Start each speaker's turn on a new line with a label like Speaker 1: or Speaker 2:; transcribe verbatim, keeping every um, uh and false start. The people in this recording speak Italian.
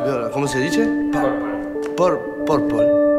Speaker 1: Viola, come si dice? Pa-
Speaker 2: Purple.
Speaker 1: pur- purple.